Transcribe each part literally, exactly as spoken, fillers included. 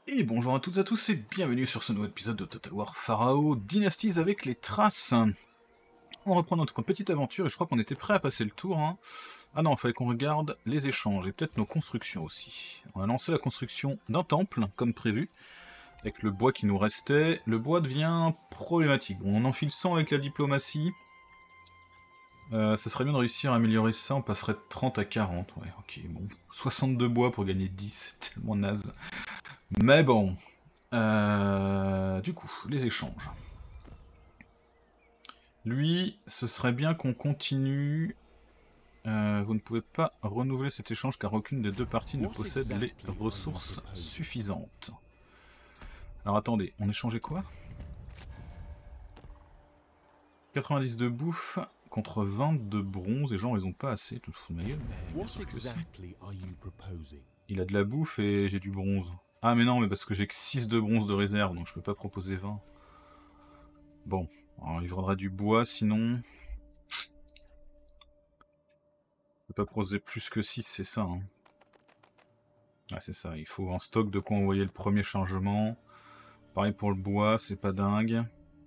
Et bonjour à toutes et à tous et bienvenue sur ce nouvel épisode de Total War Pharaoh Dynasties avec les traces. On reprend notre petite aventure et je crois qu'on était prêt à passer le tour. Hein. Ah non, il fallait qu'on regarde les échanges et peut-être nos constructions aussi. On a lancé la construction d'un temple, comme prévu, avec le bois qui nous restait. Le bois devient problématique. Bon, on enfile cent avec la diplomatie. Euh, ça serait bien de réussir à améliorer ça, on passerait de trente à quarante. Ouais, ok, bon. soixante-deux bois pour gagner dix, c'est tellement naze. Mais bon... Euh, du coup, les échanges. Lui, ce serait bien qu'on continue. Euh, vous ne pouvez pas renouveler cet échange car aucune des deux parties ne possède les ressources suffisantes. Alors attendez, on échangeait quoi? quatre-vingt-dix de bouffe contre vingt de bronze et genre ils ont pas assez, tout fou de ma gueule, mais bien sûr que si. Il a de la bouffe et j'ai du bronze. Ah mais non, mais parce que j'ai que six de bronze de réserve, donc je peux pas proposer vingt. Bon, alors il faudra du bois sinon... Je peux pas proposer plus que six, c'est ça. Hein. Ouais, c'est ça, il faut en stock de quoi envoyer le premier chargement. Pareil pour le bois, c'est pas dingue.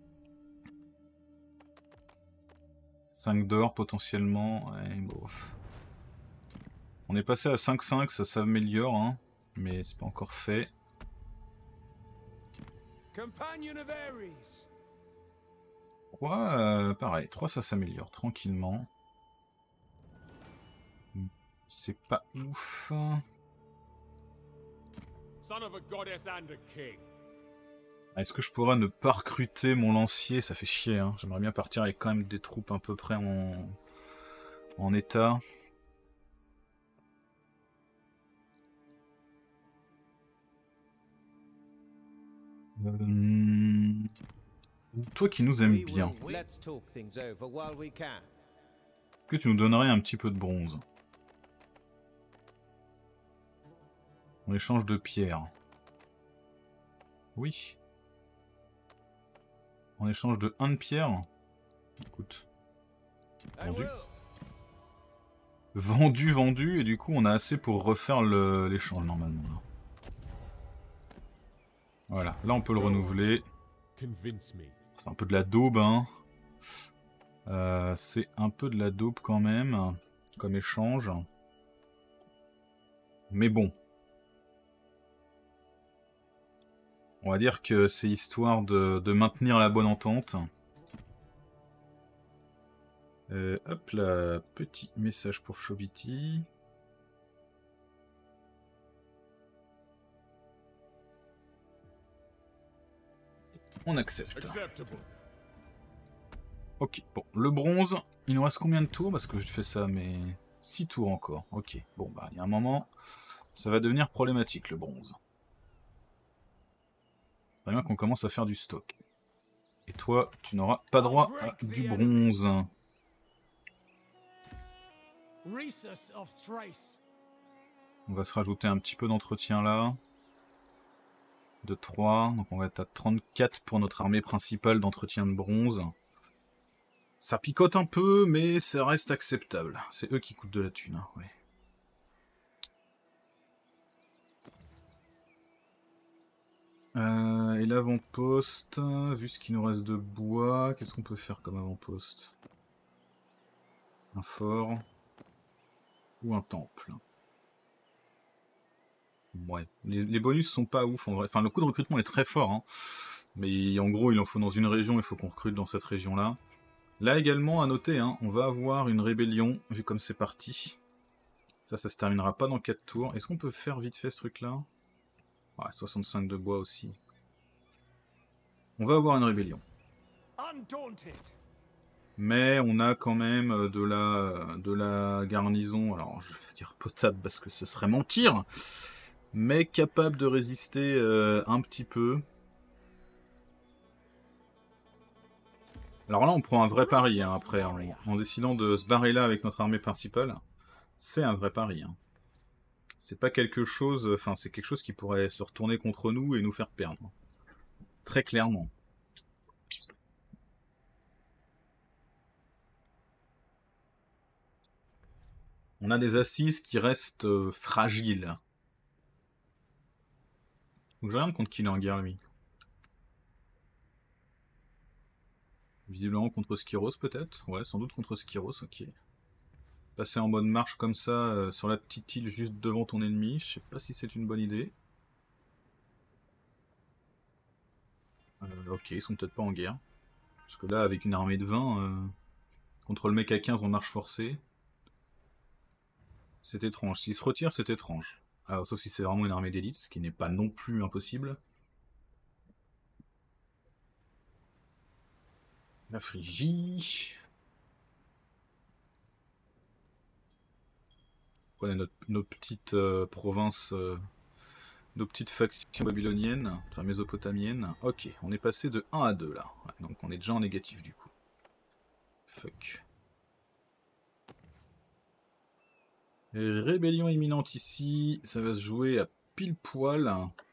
cinq d'or potentiellement, ouais, bof. On est passé à cinq cinq, ça s'améliore, hein, mais c'est pas encore fait. trois, euh, pareil, trois ça s'améliore tranquillement. C'est pas ouf. Est-ce que je pourrais ne pas recruter mon lancier? Ça fait chier, hein. J'aimerais bien partir avec quand même des troupes à peu près en, en état. Euh... Toi qui nous aimes bien, que tu nous donnerais un petit peu de bronze en échange de pierre? Oui. En échange de un de pierre. Écoute. Vendu. Vendu, vendu, et du coup on a assez pour refaire l'échange normalement. Voilà, là on peut le renouveler. C'est un peu de la daube, hein. Euh, c'est un peu de la daube quand même, comme échange. Mais bon. On va dire que c'est histoire de, de maintenir la bonne entente. Euh, hop là, petit message pour Chobiti. On accepte. Ok, bon, le bronze, il nous reste combien de tours? Parce que je fais ça, mais... six tours encore, ok. Bon, bah, il y a un moment, ça va devenir problématique, le bronze. C'est bien qu'on commence à faire du stock. Et toi, tu n'auras pas droit à du bronze. On va se rajouter un petit peu d'entretien là. De trois, donc on va être à trente-quatre pour notre armée principale d'entretien de bronze. Ça picote un peu, mais ça reste acceptable. C'est eux qui coûtent de la thune, hein, ouais. Euh, et l'avant-poste, vu ce qu'il nous reste de bois, qu'est-ce qu'on peut faire comme avant-poste? Un fort ou un temple? Ouais, les, les bonus sont pas ouf en vrai. Enfin, le coût de recrutement est très fort, hein. Mais en gros, il en faut dans une région, il faut qu'on recrute dans cette région-là. Là également, à noter, hein, on va avoir une rébellion, vu comme c'est parti. Ça, ça se terminera pas dans quatre tours. Est-ce qu'on peut faire vite fait ce truc-là? Ouais, soixante-cinq de bois aussi. On va avoir une rébellion. Mais on a quand même de la, de la garnison, alors je vais dire potable parce que ce serait mentir, mais capable de résister euh, un petit peu. Alors là on prend un vrai pari hein, après, en, en décidant de se barrer là avec notre armée principale. C'est un vrai pari. Hein. C'est pas quelque chose, enfin c'est quelque chose qui pourrait se retourner contre nous et nous faire perdre. Très clairement. On a des assises qui restent euh, fragiles. Donc je regarde contre qui il est en guerre, lui. Visiblement contre Skyros, peut-être. Ouais, sans doute contre Skyros, ok. Passer en mode marche comme ça, euh, sur la petite île juste devant ton ennemi, je sais pas si c'est une bonne idée. Euh, ok, ils sont peut-être pas en guerre. Parce que là, avec une armée de vingt, euh, contre le mec à quinze en marche forcée, c'est étrange. S'il se retire, c'est étrange. Alors, sauf si c'est vraiment une armée d'élite, ce qui n'est pas non plus impossible. La Phrygie. On a notre, nos petites euh, provinces, euh, nos petites factions babyloniennes, enfin mésopotamiennes. Ok, on est passé de un à deux là. Ouais, donc on est déjà en négatif du coup. Fuck. Rébellion imminente ici, ça va se jouer à pile poil.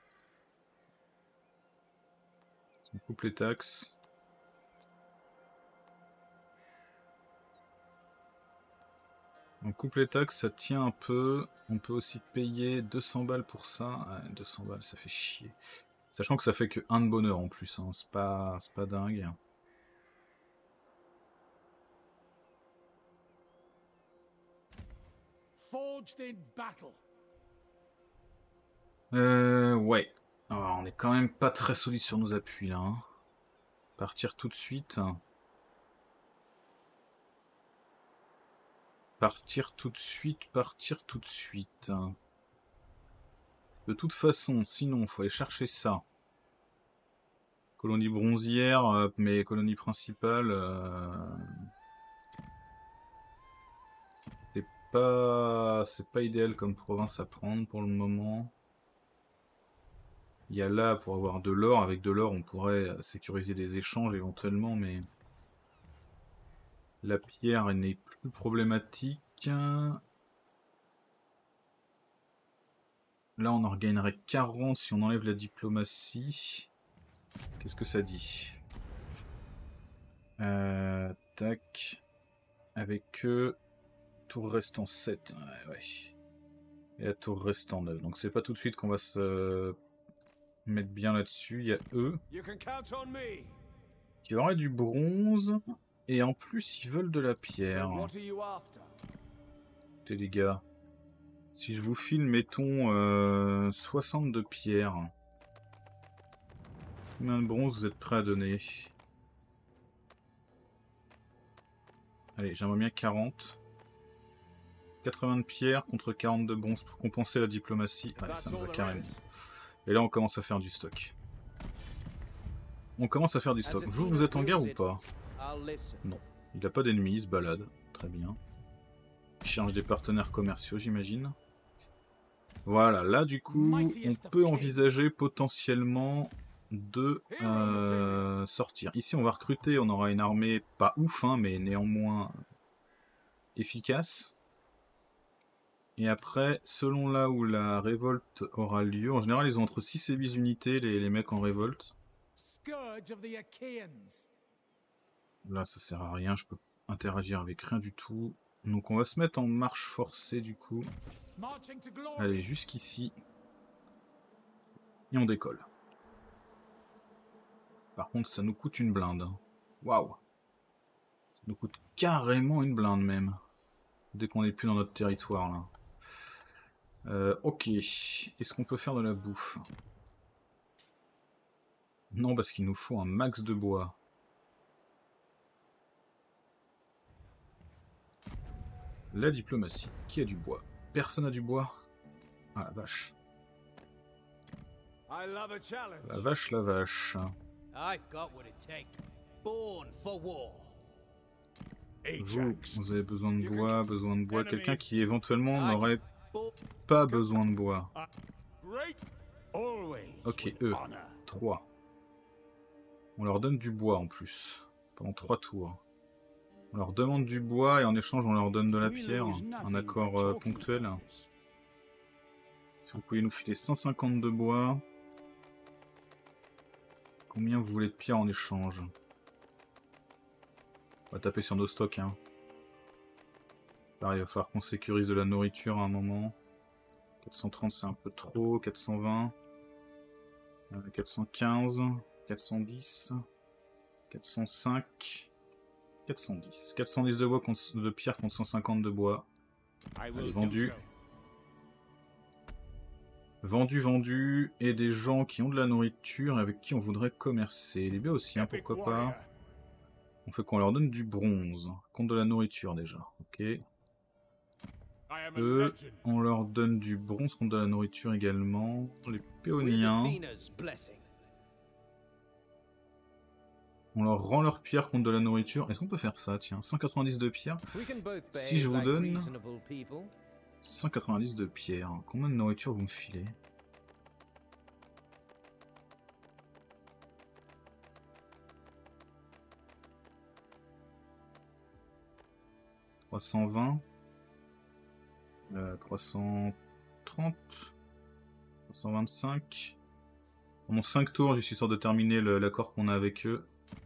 On coupe les taxes. On coupe les taxes, ça tient un peu. On peut aussi payer deux cents balles pour ça. Ouais, deux cents balles, ça fait chier. Sachant que ça fait que un de bonheur en plus, hein. C'est pas, c'est pas dingue. Euh, ouais. Alors, on est quand même pas très solide sur nos appuis là. Hein. Partir tout de suite. Partir tout de suite, partir tout de suite. De toute façon, sinon, faut aller chercher ça. Colonie bronzière, mais colonie principale... Euh... C'est pas... c'est pas idéal comme province à prendre pour le moment. Il y a là pour avoir de l'or. Avec de l'or, on pourrait sécuriser des échanges éventuellement, mais... La pierre n'est plus problématique. Là, on en regagnerait quarante si on enlève la diplomatie. Qu'est-ce que ça dit? euh, Tac. Avec eux, tour restant sept. Ouais, ouais. Et la tour restant neuf. Donc c'est pas tout de suite qu'on va se mettre bien là-dessus. Il y a eux qui auraient du bronze. Et en plus, ils veulent de la pierre. Écoutez les gars. Si je vous file, mettons, euh, soixante de pierre. Combien de bronze vous êtes prêts à donner? Allez, j'aimerais bien quarante. quatre-vingts de pierre contre quarante de bronze pour compenser la diplomatie. Allez, ça me va carrément. Et là, on commence à faire du stock. On commence à faire du stock. Vous, vous êtes en guerre ou pas? Non. Il n'a pas d'ennemis, il se balade. Très bien. Il cherche des partenaires commerciaux, j'imagine. Voilà, là, du coup, on peut envisager potentiellement de euh, sortir. Ici, on va recruter, on aura une armée pas ouf, hein, mais néanmoins efficace. Et après, selon là où la révolte aura lieu, en général, ils ont entre six et huit unités, les, les mecs en révolte. Là, ça sert à rien, je peux interagir avec rien du tout. Donc on va se mettre en marche forcée, du coup. Allez, jusqu'ici. Et on décolle. Par contre, ça nous coûte une blinde. Waouh! Ça nous coûte carrément une blinde, même. Dès qu'on n'est plus dans notre territoire, là. Euh, ok. Est-ce qu'on peut faire de la bouffe? Non, parce qu'il nous faut un max de bois. La diplomatie. Qui a du bois? Personne a du bois? Ah la vache. La vache, la vache. Vous, vous avez besoin de bois, besoin de bois. Quelqu'un qui éventuellement n'aurait pas besoin de bois. Ok, eux. trois. On leur donne du bois en plus. Pendant trois tours. On leur demande du bois et en échange on leur donne de la pierre. Un accord euh, ponctuel. Si vous pouvez nous filer cent cinquante de bois. Combien vous voulez de pierre en échange? On va taper sur nos stocks. Hein. Pareil, il va falloir qu'on sécurise de la nourriture à un moment. quatre cent trente c'est un peu trop. quatre cent vingt. Euh, quatre cent quinze, quatre cent dix, quatre cent cinq, quatre cent dix. quatre cent dix de bois contre, de pierre contre cent cinquante de bois. Allez, vendu. Vendu, vendu. Et des gens qui ont de la nourriture et avec qui on voudrait commercer. Les biens aussi, hein, pourquoi pas. On fait qu'on leur donne du bronze. Contre de la nourriture déjà. Ok. Eux, on leur donne du bronze contre de la nourriture également. Les péoniens. On leur rend leur pierre contre de la nourriture. Est-ce qu'on peut faire ça, tiens, cent quatre-vingt-dix de pierre. Si je vous donne cent quatre-vingt-dix de pierre, combien de nourriture vous me filez? trois cent vingt, euh, trois cent trente, trois cent vingt-cinq. On a cinq tours juste histoire de terminer l'accord qu'on a avec eux.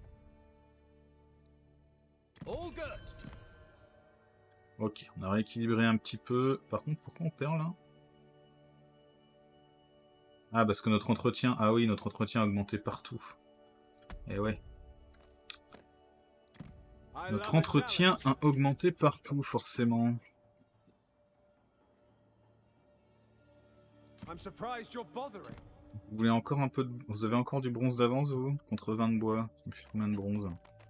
Ok, on a rééquilibré un petit peu. Par contre, pourquoi on perd là? Ah, parce que notre entretien... Ah oui, notre entretien a augmenté partout. Eh ouais. Notre entretien a augmenté partout, forcément. Vous voulez encore un peu de... Vous avez encore du bronze d'avance, vous? Contre vingt de bois. Ça me fait combien de bronze?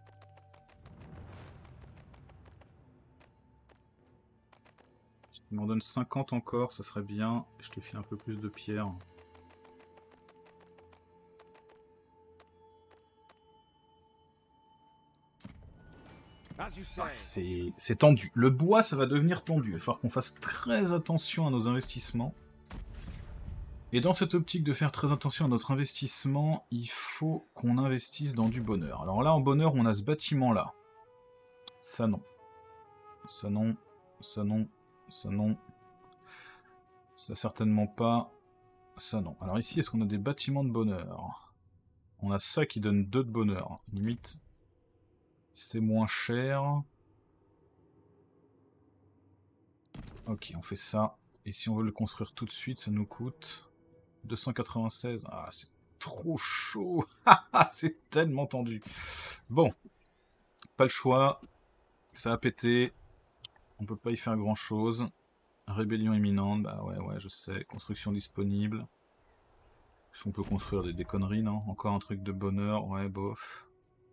Tu m'en donnes cinquante encore, ça serait bien. Je te file un peu plus de pierre. Ah, c'est tendu. Le bois, ça va devenir tendu. Il va falloir qu'on fasse très attention à nos investissements. Et dans cette optique de faire très attention à notre investissement, il faut qu'on investisse dans du bonheur. Alors là, en bonheur, on a ce bâtiment-là. Ça non. Ça non. Ça non. Ça non. Ça certainement pas. Ça non. Alors ici, est-ce qu'on a des bâtiments de bonheur? On a ça qui donne deux de bonheur. Limite, c'est moins cher. Ok, on fait ça. Et si on veut le construire tout de suite, ça nous coûte deux cent quatre-vingt-seize. Ah, c'est trop chaud. C'est tellement tendu. Bon. Pas le choix. Ça a pété. On peut pas y faire grand chose. Rébellion imminente. Bah ouais, ouais, je sais. Construction disponible. Est-ce qu'on peut construire des, des conneries, non? Encore un truc de bonheur. Ouais, bof.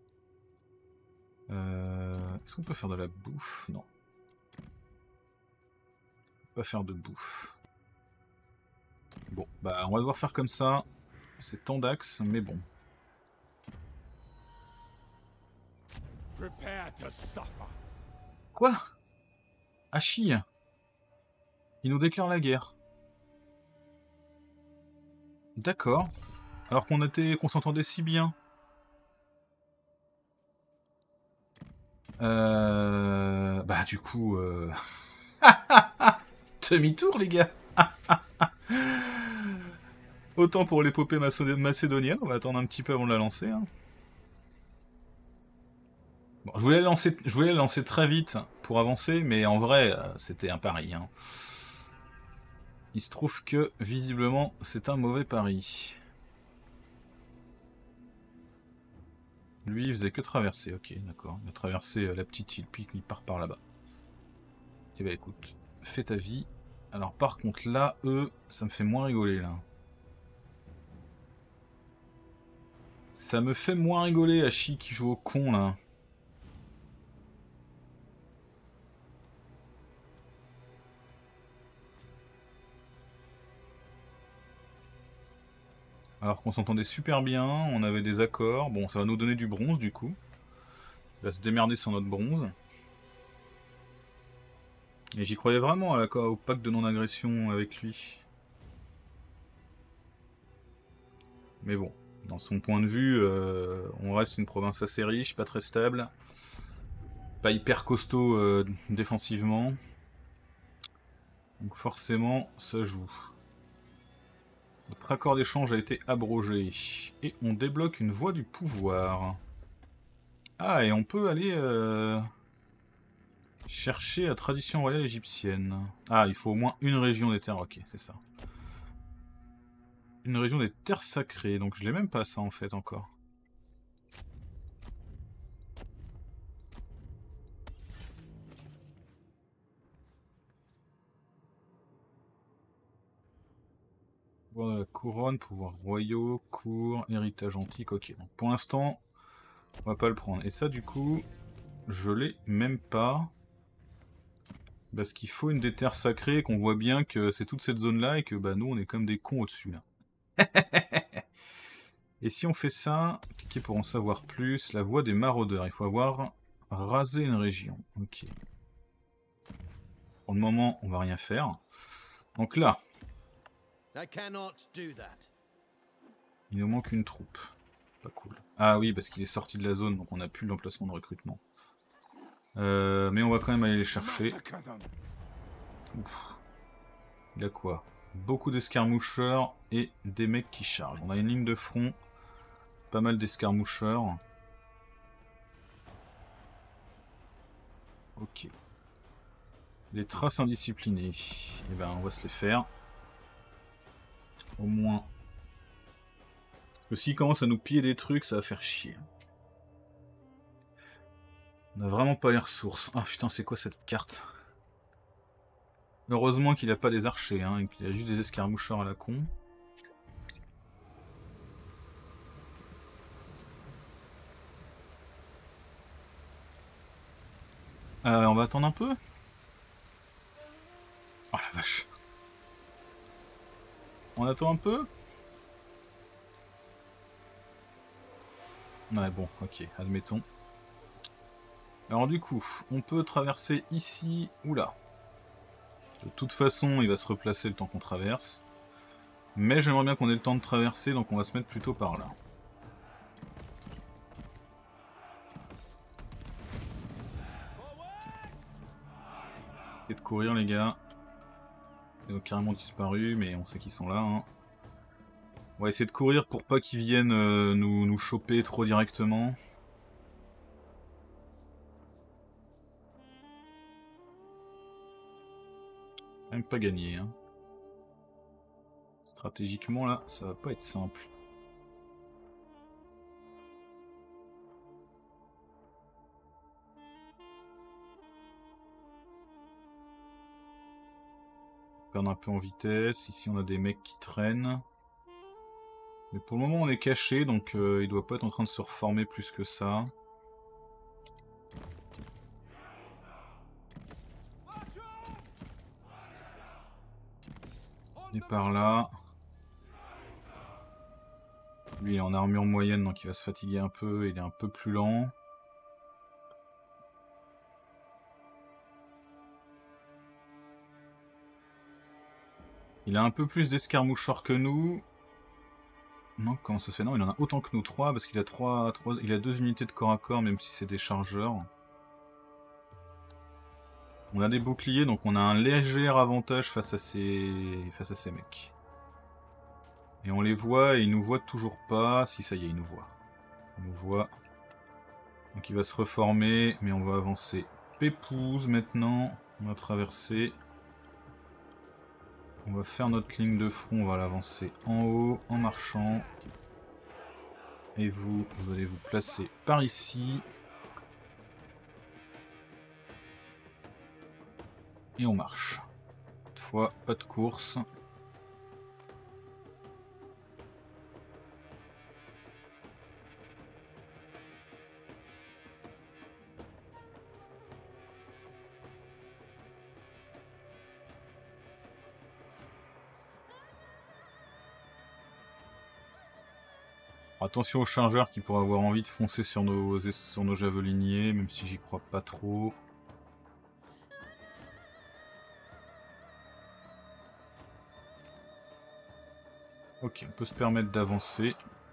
Euh, Est-ce qu'on peut faire de la bouffe? Non. Pas faire de bouffe. Bon, bah on va devoir faire comme ça. C'est tant d'axes, mais bon. Quoi? Hachi, il nous déclare la guerre. D'accord. Alors qu'on était, qu'on s'entendait si bien. Euh... Bah du coup... Euh... Demi-tour les gars. Autant pour l'épopée macédonienne, on va attendre un petit peu avant de la lancer. Hein. Bon, je voulais la lancer, je voulais la lancer très vite pour avancer, mais en vrai, c'était un pari. Hein. Il se trouve que, visiblement, c'est un mauvais pari. Lui, il faisait que traverser, ok, d'accord. Il a traversé la petite île, puis il part par là-bas. Eh ben écoute, fais ta vie. Alors par contre là, eux, ça me fait moins rigoler là. Ça me fait moins rigoler Hachi qui joue au con là. Alors qu'on s'entendait super bien, on avait des accords. Bon, ça va nous donner du bronze du coup. Il va se démerder sans notre bronze. Et j'y croyais vraiment à l'accord au pacte de non-agression avec lui. Mais bon, dans son point de vue, euh, on reste une province assez riche, pas très stable. Pas hyper costaud euh, défensivement. Donc forcément, ça joue. Notre accord d'échange a été abrogé. Et on débloque une voie du pouvoir. Ah, et on peut aller euh, chercher la tradition royale égyptienne. Ah, il faut au moins une région des terres. Ok, c'est ça. une région des terres sacrées, donc je l'ai même pas ça en fait encore. Pouvoir de la couronne, pouvoir royaux, cour, héritage antique, ok. Donc pour l'instant, on va pas le prendre. Et ça du coup, je l'ai même pas. Parce qu'il faut une des terres sacrées, qu'on voit bien que c'est toute cette zone-là et que bah nous on est comme des cons au-dessus là. Et si on fait ça, cliquez pour en savoir plus, la voie des maraudeurs, il faut avoir rasé une région. Ok. Pour le moment, on va rien faire. Donc là, il nous manque une troupe. Pas cool. Ah oui, parce qu'il est sorti de la zone, donc on n'a plus l'emplacement de recrutement. Euh, mais on va quand même aller les chercher. Ouf. Il a quoi? Beaucoup d'escarmoucheurs et des mecs qui chargent. On a une ligne de front, pas mal d'escarmoucheurs. Ok. Les traces indisciplinées. Eh ben, on va se les faire. Au moins. Parce que s'ils commencent à nous piller des trucs, ça va faire chier. On a vraiment pas les ressources. Ah putain, c'est quoi cette carte? Heureusement qu'il a pas des archers, hein, et qu'il a juste des escarmoucheurs à la con. Euh, on va attendre un peu. Oh la vache. On attend un peu. Ouais bon, ok, admettons. Alors du coup, on peut traverser ici ou là. De toute façon, il va se replacer le temps qu'on traverse. Mais j'aimerais bien qu'on ait le temps de traverser, donc on va se mettre plutôt par là. Et de courir les gars. Ils ont carrément disparu, mais on sait qu'ils sont là. Hein. On va essayer de courir pour pas qu'ils viennent euh, nous, nous choper trop directement. Même pas gagné. Hein. Stratégiquement là, ça va pas être simple. Perdre un peu en vitesse. Ici on a des mecs qui traînent. Mais pour le moment on est caché, donc euh, il doit pas être en train de se reformer plus que ça. Et par là. Lui il est en armure moyenne, donc il va se fatiguer un peu, il est un peu plus lent. Il a un peu plus d'escarmoucheurs que nous. Non, comment ça se fait? Non, il en a autant que nous, trois, parce qu'il a trois, trois, il a deux unités de corps à corps, même si c'est des chargeurs. On a des boucliers, donc on a un léger avantage face à ces, face à ces mecs. Et on les voit, et ils nous voient toujours pas. Si, ça y est, ils nous voient. Ils nous voient. Donc il va se reformer, mais on va avancer pépouze maintenant. On va traverser. On va faire notre ligne de front, on va l'avancer en haut, en marchant. Et vous, vous allez vous placer par ici. Et on marche. Cette fois, pas de course. Attention aux chargeurs qui pourraient avoir envie de foncer sur nos, sur nos javeliniers, même si j'y crois pas trop. Ok, on peut se permettre d'avancer.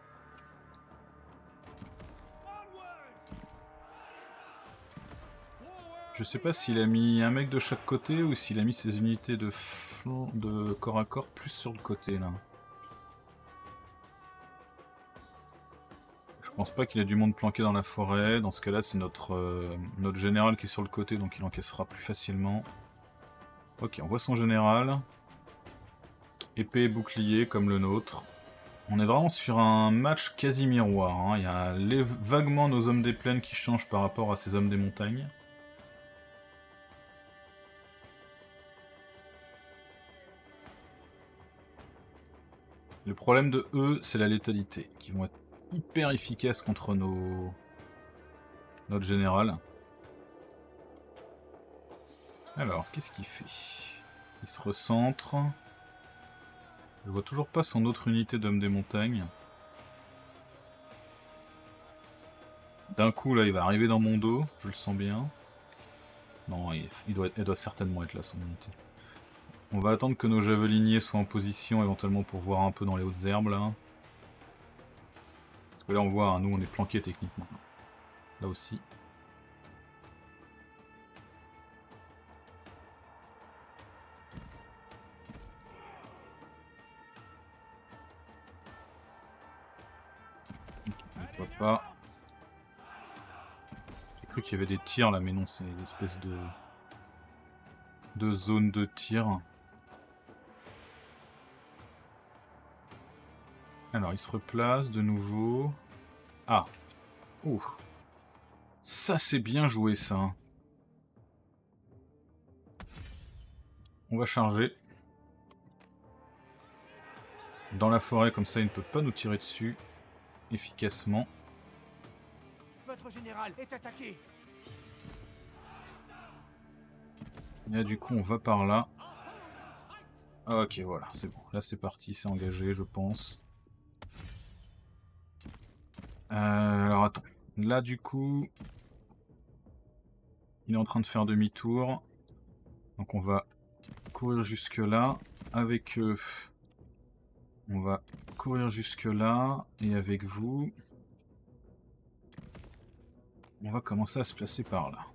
Je sais pas s'il a mis un mec de chaque côté ou s'il a mis ses unités de, flanc, de corps à corps plus sur le côté là. Je pense pas qu'il y a du monde planqué dans la forêt. Dans ce cas là c'est notre, euh, notre général qui est sur le côté, donc il encaissera plus facilement. Ok, on voit son général. Épée et bouclier comme le nôtre. On est vraiment sur un match quasi miroir. Hein. Il y a les, vaguement nos hommes des plaines qui changent par rapport à ces hommes des montagnes. Le problème de eux, c'est la létalité, qui vont être hyper efficaces contre nos... notre général. Alors, qu'est-ce qu'il fait? Il se recentre. Je vois toujours pas son autre unité d'homme des montagnes. D'un coup, là, il va arriver dans mon dos, je le sens bien. Non, il, il doit, elle doit certainement être là, son unité. On va attendre que nos javeliniers soient en position, éventuellement pour voir un peu dans les hautes herbes, là. Parce que là, on voit, hein, nous, on est planqués techniquement. Là aussi. On voit pas. J'ai cru qu'il y avait des tirs là, mais non, c'est une espèce de... de zone de tir. Alors, il se replace de nouveau. Ah. Ouh. Ça, c'est bien joué, ça. On va charger. Dans la forêt, comme ça, il ne peut pas nous tirer dessus efficacement. Votre général est attaqué. Et là, du coup, on va par là. Ok, voilà, c'est bon. Là, c'est parti, c'est engagé, je pense. Euh, alors, attends. Là, du coup... il est en train de faire demi-tour. Donc, on va courir jusque là. Avec eux... on va courir jusque là. Et avec vous... on va commencer à se placer par là.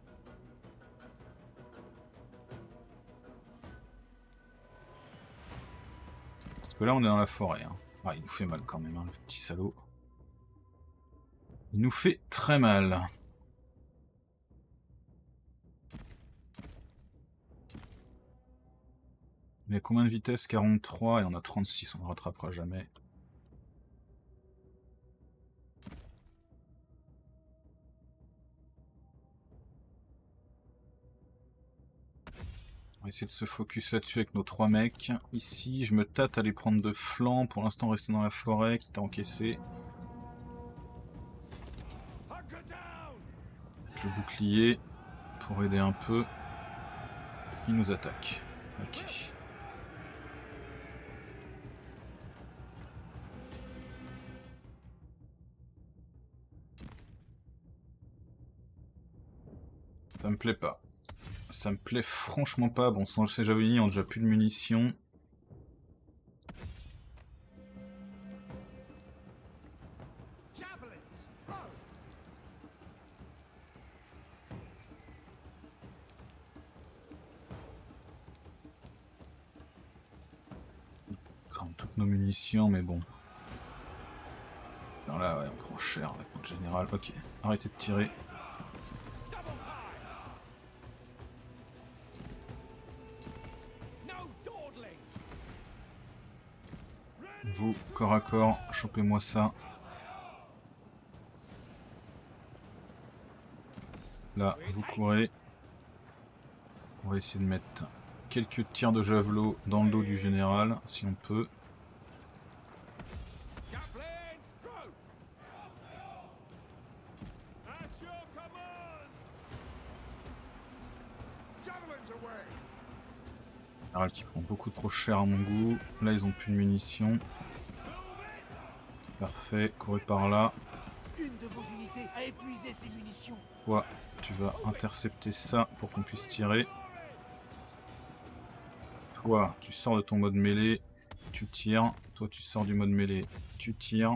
Parce que là, on est dans la forêt. Hein. Ah, il nous fait mal quand même, hein, le petit salaud. Il nous fait très mal. Il a combien de vitesse? quarante-trois et on a trente-six, on ne rattrapera jamais. On va essayer de se focus là-dessus avec nos trois mecs. Ici, je me tâte à les prendre de flanc. Pour l'instant, rester dans la forêt, quitte à encaisser. Le bouclier, pour aider un peu. Il nous attaque. Ok. Ça me plaît pas. Ça me plaît franchement pas. Bon, ces javeliniers ont déjà plus de munitions. Toutes nos munitions, mais bon. Alors là, ouais, on prend cher avec notre général. Ok, arrêtez de tirer. Vous, corps à corps, chopez-moi ça. Là, vous courez. On va essayer de mettre quelques tirs de javelot dans le dos du général, si on peut. Général qui prend beaucoup trop cher à mon goût. Là, ils ont plus de munitions. Parfait, courez par là. Une de vos unités a épuisé ses munitions. Toi, tu vas intercepter ça pour qu'on puisse tirer. Toi, tu sors de ton mode mêlée, tu tires. Toi, tu sors du mode mêlée, tu tires.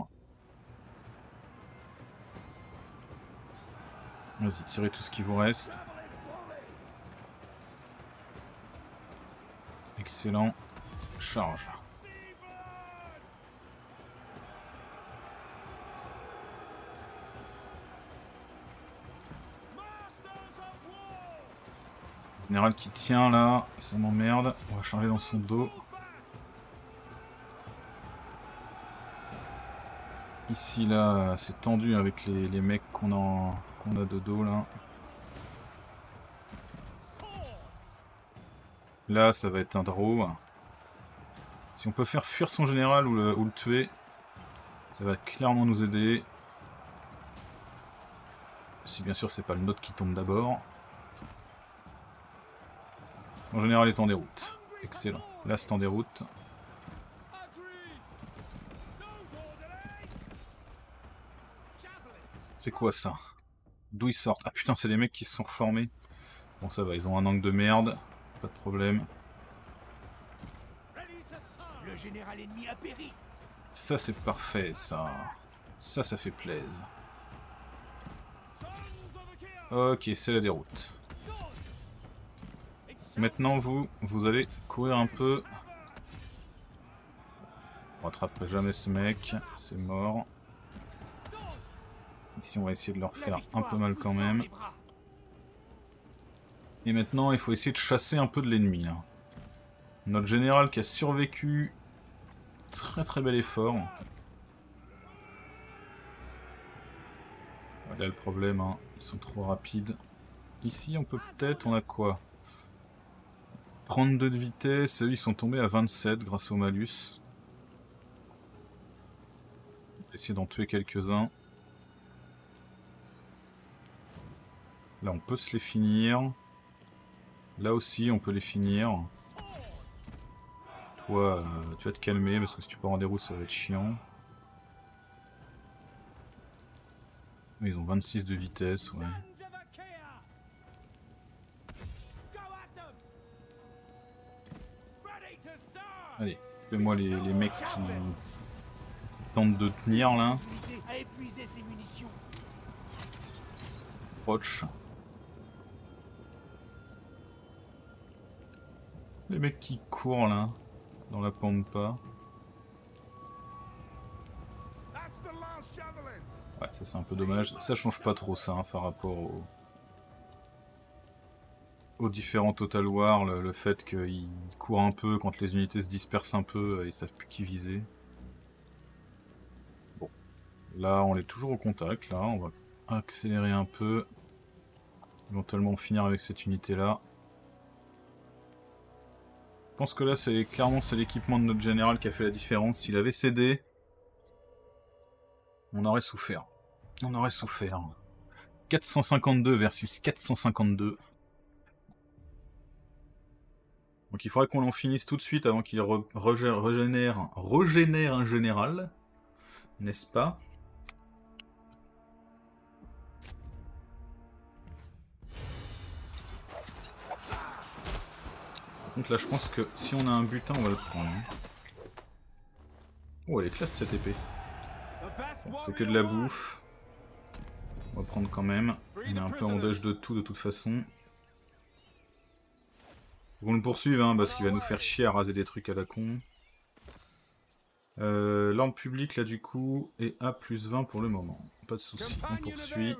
Vas-y, tirez tout ce qui vous reste. Excellent. Charge. Général qui tient là, ça m'emmerde. On va charger dans son dos. Ici, là, c'est tendu avec les, les mecs qu'on a, qu'on a de dos, là. Là, ça va être un draw. Si on peut faire fuir son général ou le, ou le tuer, ça va clairement nous aider. Si bien sûr c'est pas le nôtre qui tombe d'abord. Mon général est en déroute. Excellent. Là c'est en déroute. C'est quoi ça? D'où ils sortent? Ah putain, c'est des mecs qui se sont reformés. Bon ça va, ils ont un angle de merde. Pas de problème. Le général ennemi a péri. Ça c'est parfait, ça. Ça, ça fait plaisir. Ok, c'est la déroute. Maintenant vous, vous allez courir un peu. On rattraperait jamais ce mec, c'est mort. Ici on va essayer de leur faire un peu mal quand même. Et maintenant il faut essayer de chasser un peu de l'ennemi là. Notre général qui a survécu. Très très bel effort. Là le problème, hein, ils sont trop rapides. Ici on peut peut-être, on a quoi? trente-deux de vitesse, eux ils sont tombés à vingt-sept grâce au malus. On va essayer d'en tuer quelques-uns. Là on peut se les finir. Là aussi on peut les finir. Toi, euh, tu vas te calmer parce que si tu pars en déroute ça va être chiant. Ils ont vingt-six de vitesse, ouais. Allez, fais-moi les, les mecs qui tentent de tenir là. Approche. Les mecs qui courent là, dans la pampa. Ouais, ça c'est un peu dommage. Ça change pas trop ça hein, par rapport au... aux différents Total War. Le, le fait qu'ils courent un peu quand les unités se dispersent un peu, ils savent plus qui viser. Bon, là on est toujours au contact. Là, on va accélérer un peu. Éventuellement finir avec cette unité là. Je pense que là c'est clairement c'est l'équipement de notre général qui a fait la différence. S'il avait cédé, on aurait souffert. On aurait souffert. quatre cent cinquante-deux versus quatre cent cinquante-deux. Donc il faudrait qu'on en finisse tout de suite avant qu'il re régénère, régénère un général. N'est-ce pas? Donc là je pense que si on a un butin on va le prendre. Oh elle est classe cette épée. Bon, c'est que de la bouffe. On va prendre quand même. Il est un peu en dodge de tout de toute façon. Faut qu'on le poursuive hein, parce qu'il va nous faire chier à raser des trucs à la con. Euh, L'arme publique là du coup est à plus vingt pour le moment. Pas de soucis, on poursuit.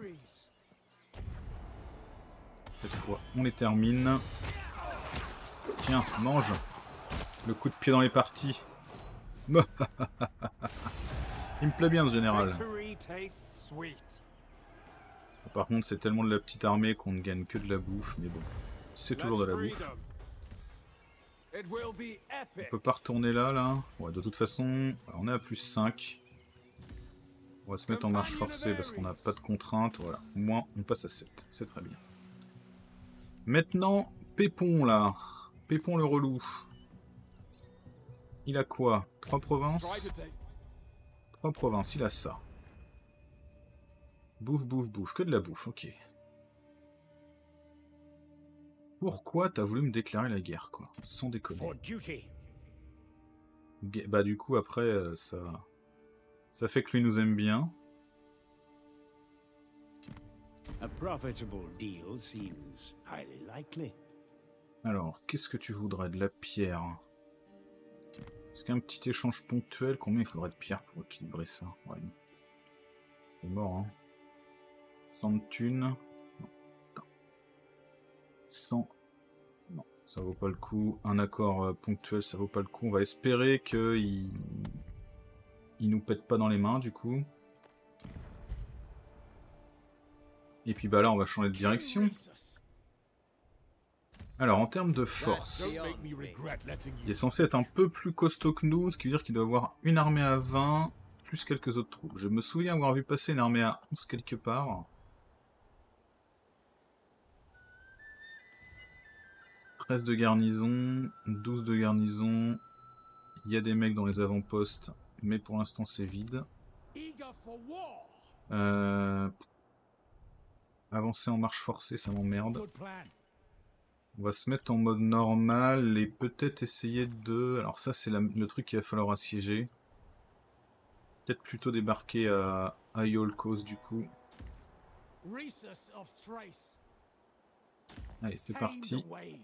Cette fois on les termine. Tiens, mange. Le coup de pied dans les parties. Il me plaît bien ce général. Par contre c'est tellement de la petite armée qu'on ne gagne que de la bouffe, mais bon, c'est toujours de la bouffe. On peut pas retourner là, là. Ouais, de toute façon, on est à plus cinq. On va se mettre en marche forcée parce qu'on n'a pas de contraintes. Voilà, au moins on passe à sept, c'est très bien. Maintenant, Pépon là. Pépon le relou. Il a quoi? Trois provinces? Trois provinces, il a ça. Bouffe, bouffe, bouffe. Que de la bouffe, ok. Pourquoi t'as voulu me déclarer la guerre, quoi? Sans déconner. Bah du coup, après, euh, ça... Ça fait que lui nous aime bien. Alors, qu'est-ce que tu voudrais? De la pierre. Est-ce qu'un petit échange ponctuel? Combien il faudrait de pierre pour équilibrer ça? Ouais. C'est mort, hein. cent de thunes. Non. cent. Non, ça vaut pas le coup. Un accord euh, ponctuel, ça vaut pas le coup. On va espérer qu'il il nous pète pas dans les mains, du coup. Et puis bah là on va changer de direction. Alors en termes de force, il est censé être un peu plus costaud que nous, ce qui veut dire qu'il doit avoir une armée à vingt, plus quelques autres troupes. Je me souviens avoir vu passer une armée à onze quelque part. treize de garnison, douze de garnison. Il y a des mecs dans les avant-postes, mais pour l'instant c'est vide. Euh... Avancer en marche forcée, ça m'emmerde. On va se mettre en mode normal et peut-être essayer de... Alors ça c'est le truc qu'il va falloir assiéger. Peut-être plutôt débarquer à, à Iolcos du coup. Allez, c'est parti.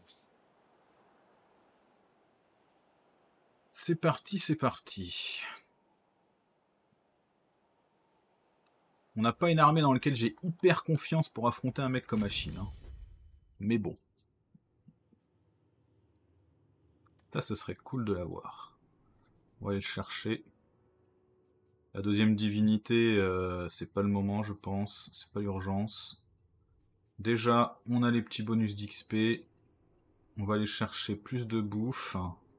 C'est parti, c'est parti. On n'a pas une armée dans laquelle j'ai hyper confiance pour affronter un mec comme Achille. Hein. Mais bon. Ça, ce serait cool de l'avoir. On va aller le chercher. La deuxième divinité, euh, c'est pas le moment, je pense. C'est pas l'urgence. Déjà, on a les petits bonus d'X P. On va aller chercher plus de bouffe.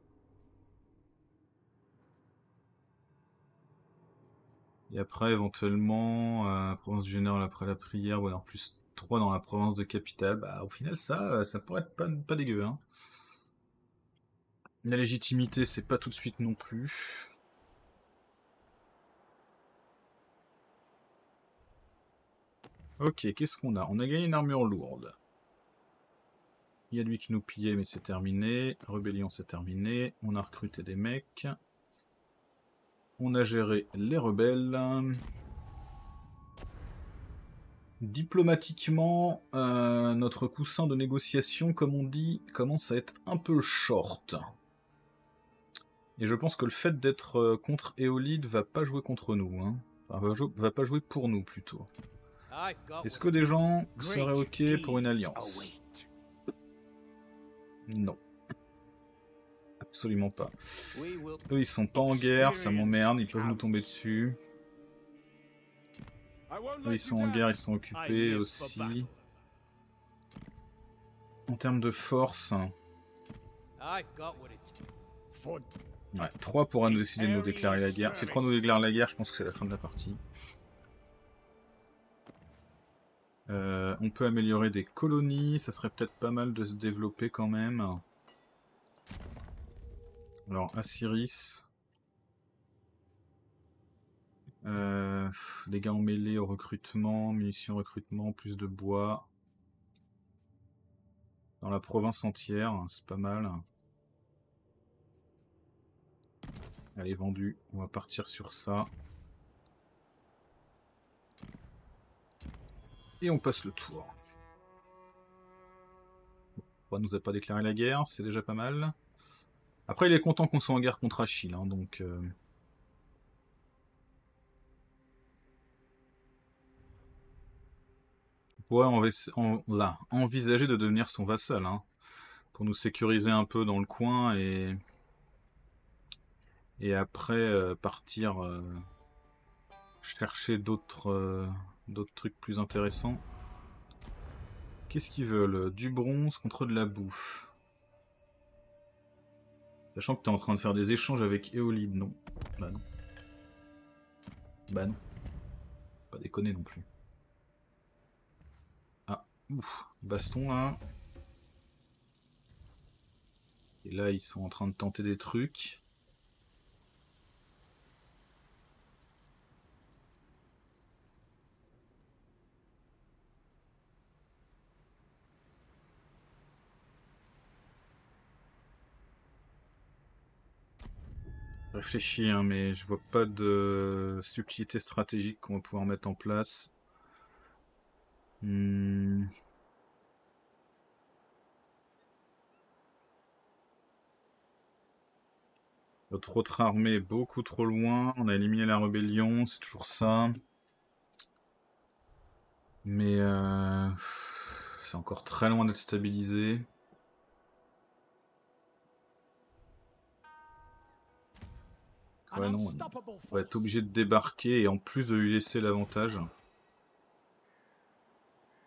Et après, éventuellement, euh, province du général après la prière, ou alors plus trois dans la province de capitale. Bah, au final, ça, ça pourrait être pas, pas dégueu. Hein. La légitimité, c'est pas tout de suite non plus. Ok, qu'est-ce qu'on a? On a gagné une armure lourde. Il y a lui qui nous pillait, mais c'est terminé. Rébellion, c'est terminé. On a recruté des mecs. On a géré les rebelles. Diplomatiquement, euh, notre coussin de négociation, comme on dit, commence à être un peu short. Et je pense que le fait d'être contre Éolide va pas jouer contre nous. Hein. Enfin, va, va pas jouer pour nous, plutôt. Est-ce que des gens seraient ok pour une alliance? Non. Absolument pas. Eux, ils sont pas en guerre, ça m'emmerde, ils peuvent nous tomber dessus. Eux, ils sont en guerre, ils sont occupés aussi. En termes de force... Ouais, trois pourra nous décider de nous déclarer la guerre. Si trois nous déclarent la guerre, je pense que c'est la fin de la partie. Euh, on peut améliorer des colonies, ça serait peut-être pas mal de se développer quand même. Alors, Asiris. Euh, dégâts en mêlée au recrutement, munitions recrutement, plus de bois. Dans la province entière, c'est pas mal. Allez, vendu. On va partir sur ça. Et on passe le tour. On nous a pas déclaré la guerre, c'est déjà pas mal. Après, il est content qu'on soit en guerre contre Achille, hein, donc... Euh... On pourrait env en, là, envisager de devenir son vassal, hein, pour nous sécuriser un peu dans le coin et... Et après, euh, partir euh, chercher d'autres euh, d'autres trucs plus intéressants. Qu'est-ce qu'ils veulent? Du bronze contre de la bouffe. Sachant que tu es en train de faire des échanges avec Éolide, non? Bah non. Bah non. Pas déconner non plus. Ah, ouf. Baston là. Et là, ils sont en train de tenter des trucs. Je réfléchis, hein, mais je vois pas de subtilité stratégique qu'on va pouvoir mettre en place. Hmm. Notre autre armée est beaucoup trop loin. On a éliminé la rébellion, c'est toujours ça. Mais euh, c'est encore très loin d'être stabilisé. Ouais, non, on va être obligé de débarquer et en plus de lui laisser l'avantage.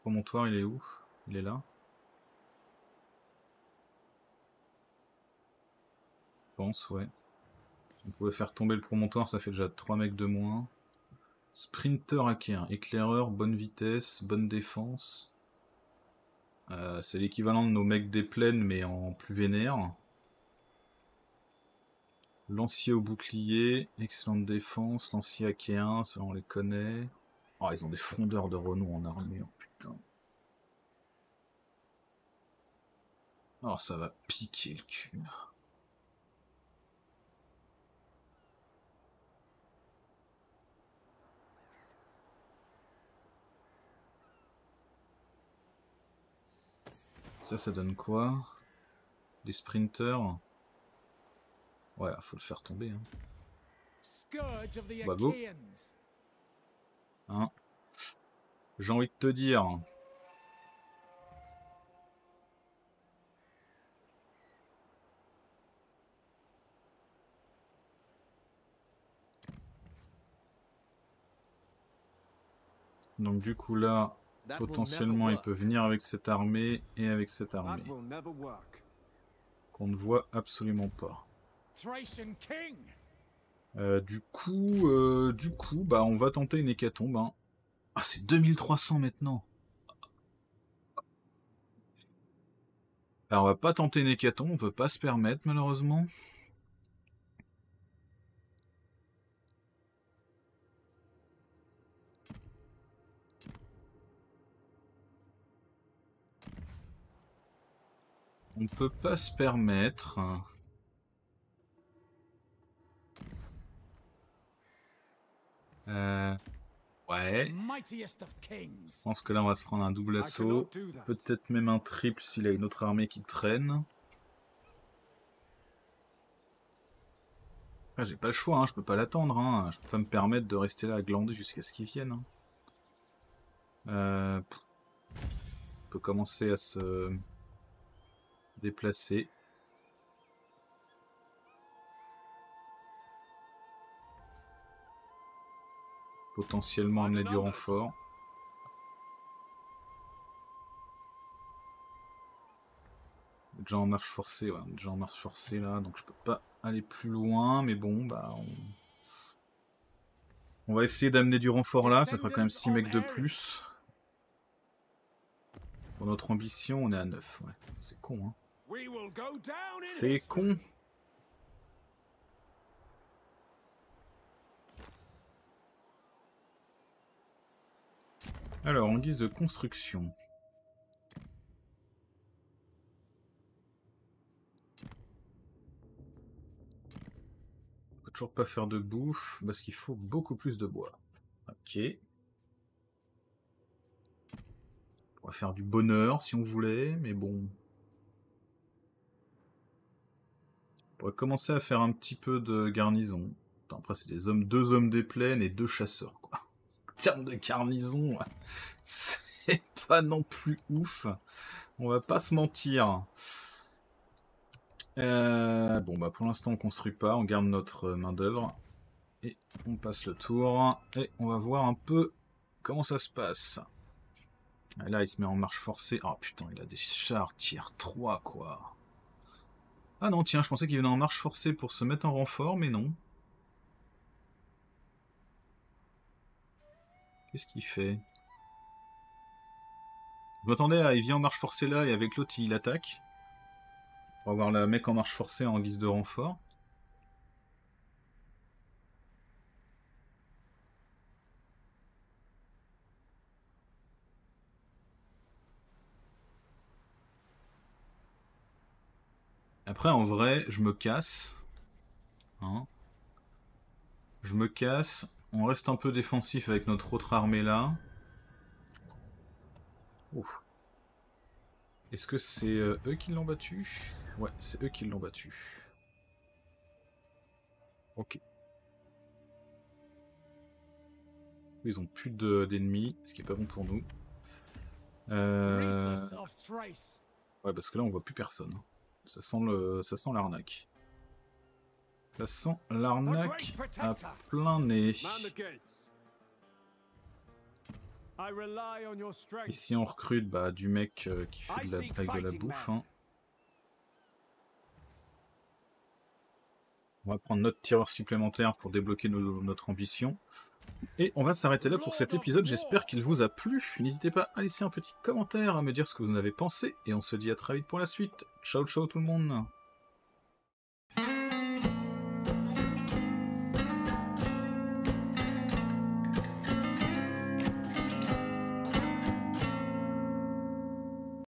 Promontoire, il est où? Il est là. Je pense, ouais. Si on pouvait faire tomber le promontoire, ça fait déjà trois mecs de moins. Sprinter hacker, éclaireur, bonne vitesse, bonne défense. Euh, c'est l'équivalent de nos mecs des plaines, mais en plus vénère. Lancier au bouclier, excellente défense, lancier hacker, ça on les connaît. Oh, ils ont des frondeurs de renom en armée, oh putain. Oh, ça va piquer le cul. Ça, ça donne quoi? Des sprinters? Ouais, faut le faire tomber. Hein. Bah go. Hein? J'ai envie de te dire. Donc du coup là, potentiellement il peut venir avec cette armée et avec cette armée. Qu'on ne voit absolument pas. Euh, du coup, euh, du coup, bah on va tenter une hécatombe. Hein. Ah, c'est deux mille trois cents maintenant. Alors on va pas tenter une hécatombe, on peut pas se permettre malheureusement. On peut pas se permettre. Euh... Ouais. Je pense que là on va se prendre un double assaut. Peut-être même un triple s'il a une autre armée qui traîne. Ah, j'ai pas le choix, hein, je peux pas l'attendre. Hein. Je peux pas me permettre de rester là à glander jusqu'à ce qu'ils viennent. Hein. Euh... On peut commencer à se déplacer. Potentiellement amener du renfort. Déjà en marche forcée, ouais, déjà en marche forcée là, donc je peux pas aller plus loin, mais bon, bah on, on va essayer d'amener du renfort là, ça fera quand même six mecs de plus. Pour notre ambition, on est à neuf, ouais. C'est con, hein. C'est con. Alors, en guise de construction. On peut toujours pas faire de bouffe, parce qu'il faut beaucoup plus de bois. Ok. On pourrait faire du bonheur si on voulait, mais bon. On pourrait commencer à faire un petit peu de garnison. Attends, après, c'est des hommes, deux hommes des plaines et deux chasseurs, quoi. En termes de garnison, c'est pas non plus ouf. On va pas se mentir. Euh, bon, bah pour l'instant, on construit pas. On garde notre main d'œuvre. Et on passe le tour. Et on va voir un peu comment ça se passe. Et là, il se met en marche forcée. Oh putain, il a des chars tier trois, quoi. Ah non, tiens, je pensais qu'il venait en marche forcée pour se mettre en renfort, mais non. Qu'est-ce qu'il fait? Je m'attendais à... Il vient en marche forcée là, et avec l'autre, il attaque. On va voir le mec en marche forcée en guise de renfort. Après, en vrai, je me casse. Hein. Je me casse. On reste un peu défensif avec notre autre armée là. Est-ce que c'est euh, eux qui l'ont battu? Ouais, c'est eux qui l'ont battu. Ok. Ils ont plus d'ennemis, ce qui est pas bon pour nous. Euh... Ouais, parce que là on voit plus personne. Ça sent le, ça sent l'arnaque. Ça sent l'arnaque à plein nez. Ici on recrute bah, du mec euh, qui fait de la, avec de la bouffe. Hein. On va prendre notre tireur supplémentaire pour débloquer nos, notre ambition. Et on va s'arrêter là pour cet épisode, j'espère qu'il vous a plu. N'hésitez pas à laisser un petit commentaire, à me dire ce que vous en avez pensé, et on se dit à très vite pour la suite. Ciao ciao tout le monde.